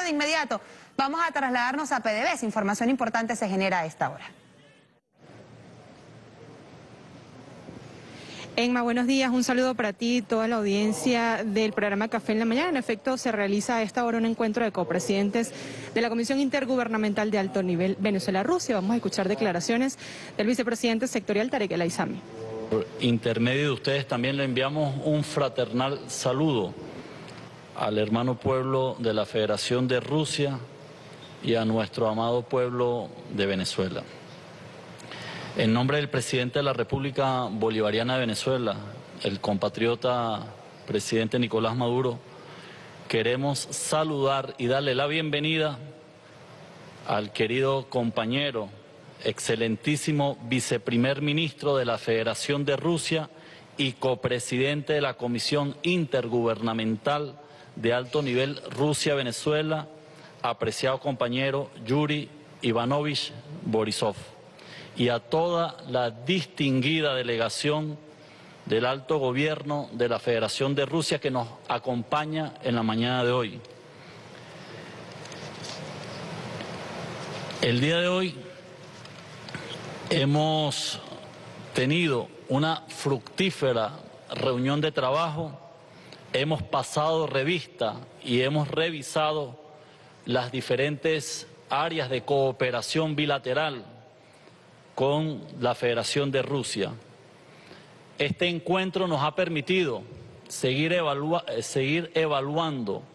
de inmediato vamos a trasladarnos a PDVSA. Información importante se genera a esta hora. Emma, buenos días, un saludo para ti y toda la audiencia del programa Café en la Mañana. En efecto, se realiza a esta hora un encuentro de copresidentes de la Comisión Intergubernamental de Alto Nivel Venezuela-Rusia. Vamos a escuchar declaraciones del vicepresidente sectorial Tarek El Aizami. Por intermedio de ustedes también le enviamos un fraternal saludo al hermano pueblo de la Federación de Rusia y a nuestro amado pueblo de Venezuela. En nombre del presidente de la República Bolivariana de Venezuela, el compatriota presidente Nicolás Maduro, queremos saludar y darle la bienvenida al querido compañero, excelentísimo viceprimer ministro de la Federación de Rusia y copresidente de la Comisión Intergubernamental de Alto Nivel Rusia-Venezuela, apreciado compañero Yuri Ivanovich Borisov, y a toda la distinguida delegación del alto gobierno de la Federación de Rusia que nos acompaña en la mañana de hoy. El día de hoy hemos tenido una fructífera reunión de trabajo, hemos pasado revista y hemos revisado las diferentes áreas de cooperación bilateral con la Federación de Rusia. Este encuentro nos ha permitido seguir evaluando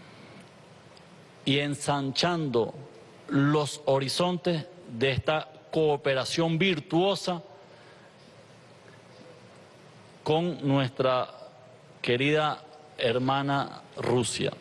y ensanchando los horizontes de esta cooperación virtuosa con nuestra querida hermana Rusia.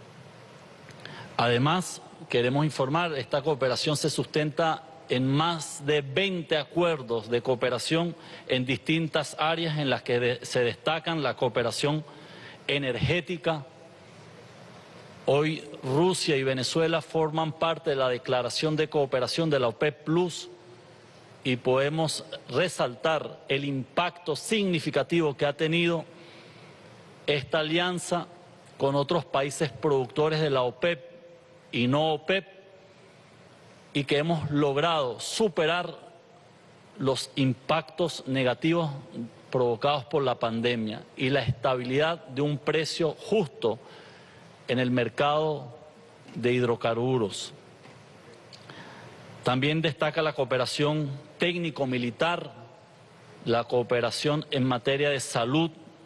Además, queremos informar, esta cooperación se sustenta en más de 20 acuerdos de cooperación en distintas áreas en las que se destacan la cooperación energética. Hoy Rusia y Venezuela forman parte de la declaración de cooperación de la OPEP Plus y podemos resaltar el impacto significativo que ha tenido esta alianza con otros países productores de la OPEP y no OPEP, y que hemos logrado superar los impactos negativos provocados por la pandemia y la estabilidad de un precio justo en el mercado de hidrocarburos. También destaca la cooperación técnico-militar, la cooperación en materia de salud.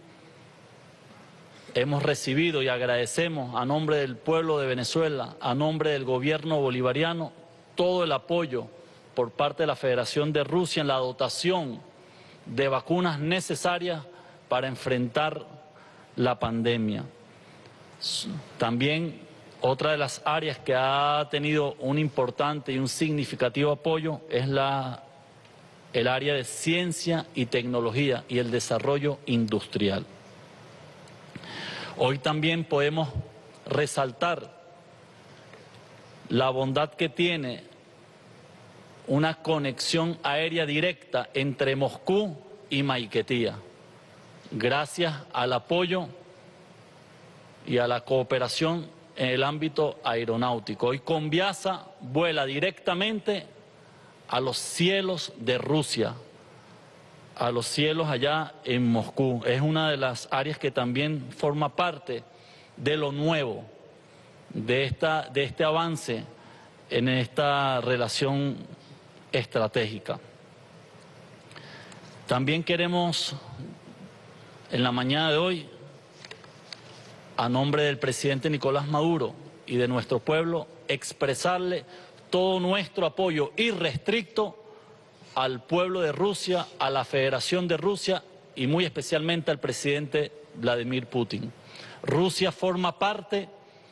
Hemos recibido y agradecemos a nombre del pueblo de Venezuela, a nombre del gobierno bolivariano, todo el apoyo por parte de la Federación de Rusia en la dotación de vacunas necesarias para enfrentar la pandemia. También otra de las áreas que ha tenido un importante y un significativo apoyo es el área de ciencia y tecnología y el desarrollo industrial. Hoy también podemos resaltar la bondad que tiene una conexión aérea directa entre Moscú y Maiquetía, gracias al apoyo y a la cooperación en el ámbito aeronáutico. Hoy Conviasa vuela directamente a los cielos de Rusia, a los cielos allá en Moscú. Es una de las áreas que también forma parte de lo nuevo, de este avance en esta relación estratégica. También queremos, en la mañana de hoy, a nombre del presidente Nicolás Maduro y de nuestro pueblo, expresarle todo nuestro apoyo irrestricto al pueblo de Rusia, a la Federación de Rusia y muy especialmente al presidente Vladimir Putin. Rusia forma parte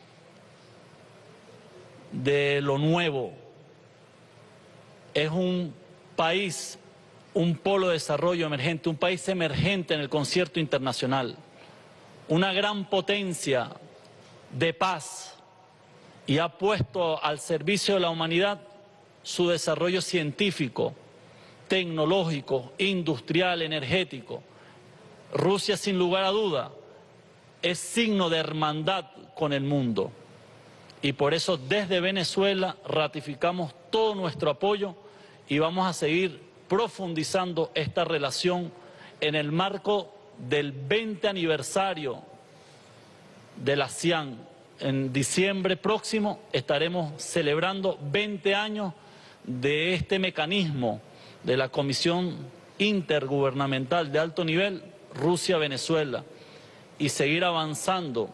de lo nuevo. Es un país, un polo de desarrollo emergente, un país emergente en el concierto internacional, una gran potencia de paz, y ha puesto al servicio de la humanidad su desarrollo científico, tecnológico, industrial, energético. Rusia, sin lugar a duda, es signo de hermandad con el mundo. Y por eso desde Venezuela ratificamos todo nuestro apoyo y vamos a seguir profundizando esta relación en el marco del 20 aniversario de la ASEAN. En diciembre próximo estaremos celebrando 20 años de este mecanismo de la Comisión Intergubernamental de Alto Nivel Rusia-Venezuela y seguir avanzando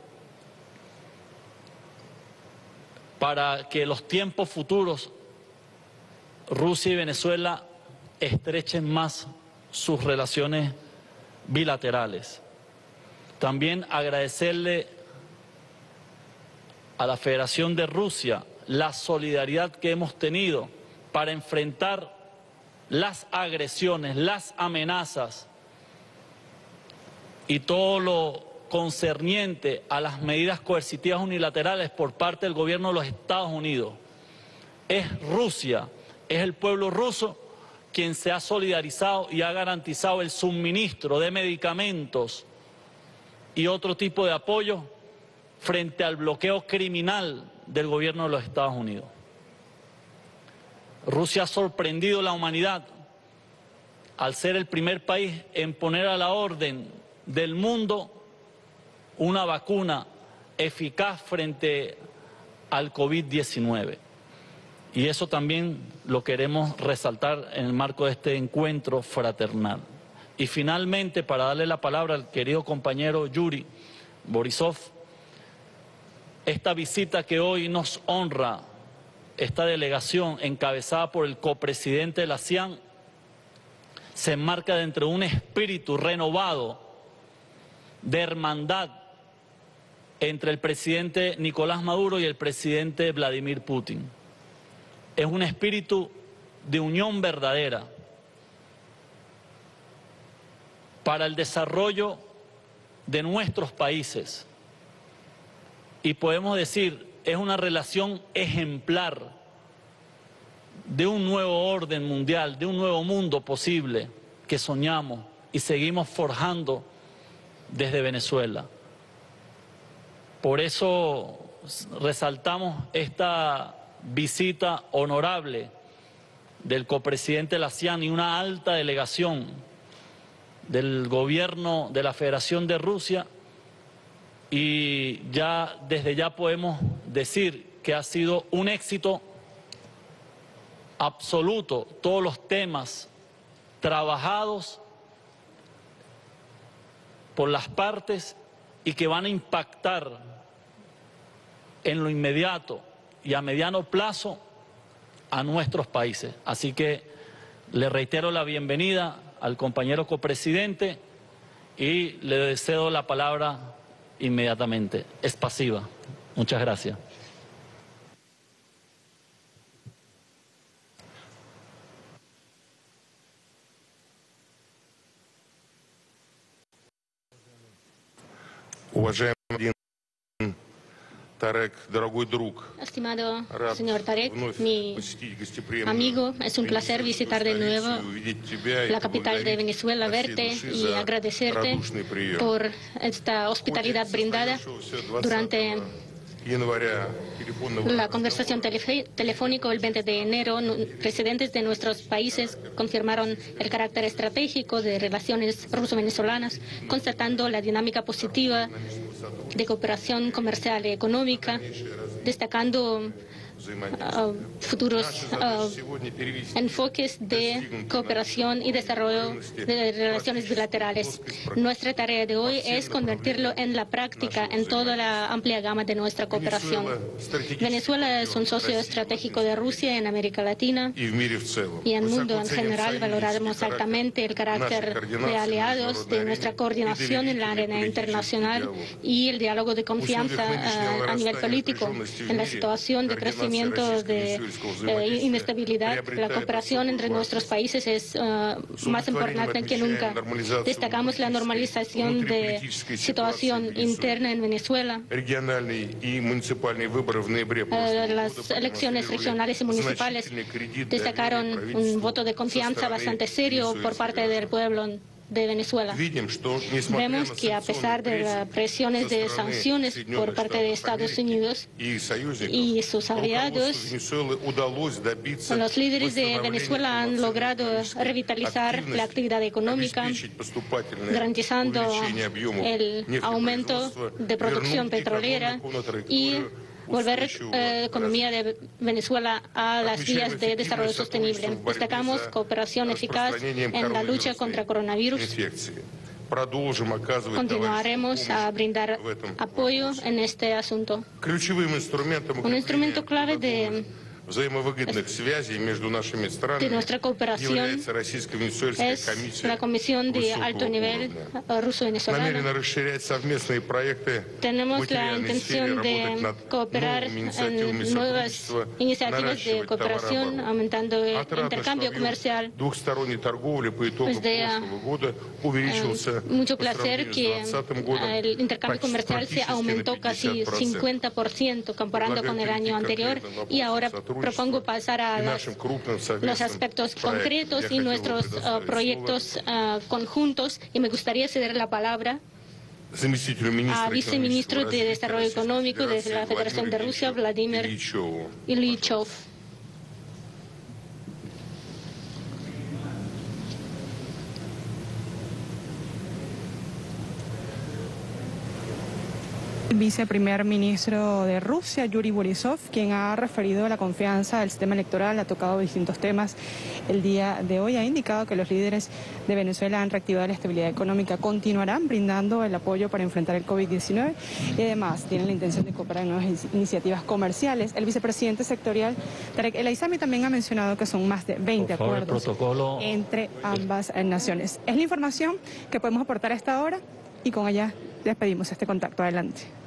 para que los tiempos futuros Rusia y Venezuela estrechen más sus relaciones bilaterales. También agradecerle a la Federación de Rusia la solidaridad que hemos tenido para enfrentar las agresiones, las amenazas y todo lo concerniente a las medidas coercitivas unilaterales por parte del gobierno de los Estados Unidos. Es Rusia, es el pueblo ruso quien se ha solidarizado y ha garantizado el suministro de medicamentos y otro tipo de apoyo frente al bloqueo criminal del gobierno de los Estados Unidos. Rusia ha sorprendido a la humanidad al ser el primer país en poner a la orden del mundo una vacuna eficaz frente al COVID-19. Y eso también lo queremos resaltar en el marco de este encuentro fraternal. Y finalmente, para darle la palabra al querido compañero Yuri Borisov, esta visita que hoy nos honra, esta delegación encabezada por el copresidente de la ASEAN, se enmarca dentro de un espíritu renovado de hermandad entre el presidente Nicolás Maduro y el presidente Vladimir Putin. Es un espíritu de unión verdadera para el desarrollo de nuestros países. Y podemos decir, es una relación ejemplar de un nuevo orden mundial, de un nuevo mundo posible que soñamos y seguimos forjando desde Venezuela. Por eso resaltamos esta visita honorable del copresidente de la ASEAN y una alta delegación del gobierno de la Federación de Rusia, y desde ya podemos decir que ha sido un éxito absoluto todos los temas trabajados por las partes y que van a impactar en lo inmediato y a mediano plazo a nuestros países. Así que le reitero la bienvenida al compañero copresidente y le cedo la palabra inmediatamente. Es pasiva. Muchas gracias. Estimado señor Tarek, mi amigo, es un placer visitar de nuevo la capital de Venezuela, verte y agradecerte por esta hospitalidad brindada durante la conversación telefónica el 20 de enero. Presidentes de nuestros países confirmaron el carácter estratégico de relaciones ruso-venezolanas, constatando la dinámica positiva de cooperación comercial y económica, destacando futuros enfoques de cooperación y desarrollo de relaciones bilaterales. Nuestra tarea de hoy es convertirlo en la práctica en toda la amplia gama de nuestra cooperación. Venezuela es un socio estratégico de Rusia en América Latina y en el mundo en general. Valoramos altamente el carácter de aliados de nuestra coordinación en la arena internacional y el diálogo de confianza a nivel político. En la situación de crecimiento de inestabilidad, la cooperación entre nuestros países es más importante que nunca. Destacamos la normalización de situación interna en Venezuela. Las elecciones regionales y municipales destacaron un voto de confianza bastante serio por parte del pueblo de Venezuela. Vemos que a pesar de las presiones de sanciones por parte de Estados Unidos y sus aliados, los líderes de Venezuela han logrado revitalizar la actividad económica, garantizando el aumento de producción petrolera y volver la economía de Venezuela a las vías de desarrollo sostenible. Destacamos cooperación eficaz en la lucha contra el coronavirus. Continuaremos a brindar apoyo en este asunto. Un instrumento clave de nuestra cooperación es la Comisión de Alto Nivel ruso-venezolana. Tenemos la intención de cooperar en nuevas iniciativas de cooperación, aumentando el intercambio comercial. Es de mucho placer que el intercambio comercial se aumentó casi 50% comparando con el año anterior, y ahora propongo pasar a los aspectos concretos y nuestros proyectos conjuntos, y me gustaría ceder la palabra al viceministro de Desarrollo Económico de la Federación de Rusia, Vladimir Ilyachov. Viceprimer ministro de Rusia, Yuri Borisov, quien ha referido a la confianza del sistema electoral, ha tocado distintos temas el día de hoy, ha indicado que los líderes de Venezuela han reactivado la estabilidad económica, continuarán brindando el apoyo para enfrentar el COVID-19 y además tienen la intención de cooperar en nuevas iniciativas comerciales. El vicepresidente sectorial, Tarek El Aizami, también ha mencionado que son más de 20 acuerdos entre ambas naciones. Es la información que podemos aportar a esta hora y con ella despedimos este contacto. Adelante.